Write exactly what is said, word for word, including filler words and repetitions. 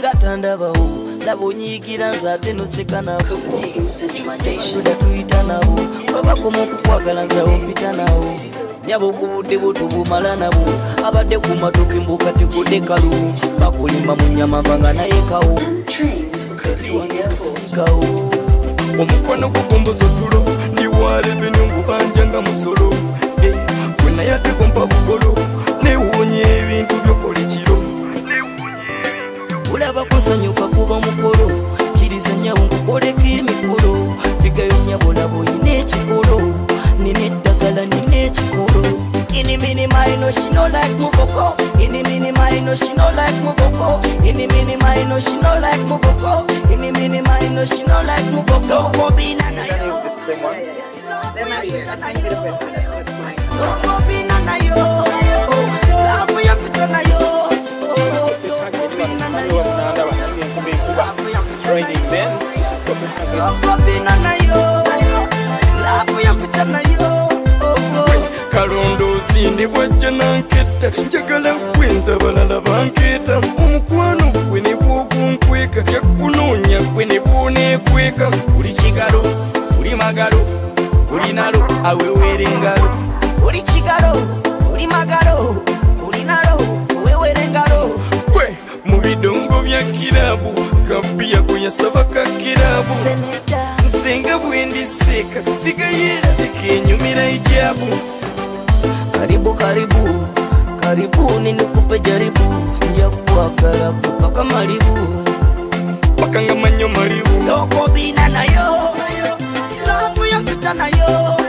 tandabawo laba onyiikira nze ate noseka nabo kimanyebatuda tuyita nabo babakoma okukwagala nzawo mpita nawo nyaba okubudde bwotubumala nabo abadde ku matoke mbuka tegudde kalu bakulimba mu nnyama mbanga naye kawo wange kusikawo omukwano gukumbuza otulo ndiwale benyungu banja nga musolo bwena yategompa bugolo newuunye ebintu byokola ekiro ulaba kusanyuka kuba mukolo kiriza nyawo nkukoleko emikolo bigayo nyabo laba oyina ekikolo nina eddagala nina ekikolo Ini mini mine, she no like muvoko. Ini mini mine, she no like muvoko. Ini mini mine, she no like muvoko. Ini mini mine, she no like muvoko. Kobina na yo. They're married. I can't get a bit. Kobina na yo. Labu ya pita na yo. It's raining men. This is Copenhagen. Kobina na yo. Labu ya pita na yo. Kalondo sindi bwajja nanketta njagala kwenza balala banketa omukwano gwe ne bwogunkweka yakunoonya gwe ne bwoneekweka buli kigalo buli magalo buli nalo awewere engalo buli kigalo buli magalo buli nalo awewere engalo gwe mu bidongo bya kirabu kabbiya gwe yasaba ka kirabu nsenga bwendiseeka zigayerabeka enyumira ejabu Karibu karibu karibu nikupe jaribu nja kukwagala paka malibu paka nga manyo malibu Kobina na yo labu ya mpita na yo